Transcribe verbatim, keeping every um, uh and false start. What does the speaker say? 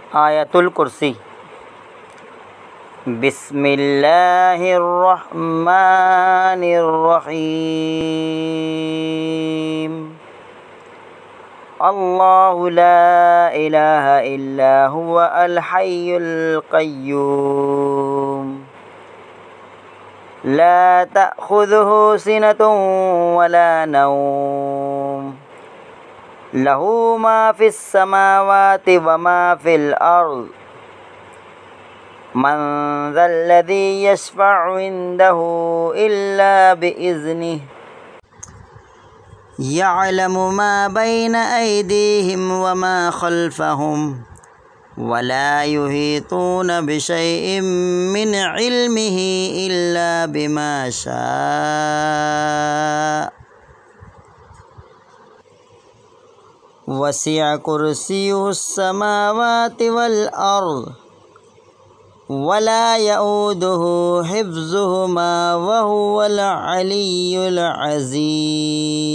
आयतुल कुर्सी। बिस्मिल्लाहिर्रहमानिर्रहीम। अल्लाहु ला इलाहा इल्ला हुवा अल हय्युल क़य्यूम ला तअख़ुज़ुहु सिनतुन वला नौम लहू मा फ़िस समावाति व मा फ़िल अर्ज़ मन ज़ल्लज़ी यशफ़अु इंदहु इल्ला बिइज़्निहि यअलमु मा बैन अयदीहिम व मा ख़ल्फ़हुम वला युहीतून बिशैइन मिन इल्मिही इल्ला बिमा शाअ वसिअ कुर्सियुहुस समावाति वल अर्ज़ वला यऊदुहु हिफ़्ज़ुहुमा व हुवल अलिय्युल अज़ीम।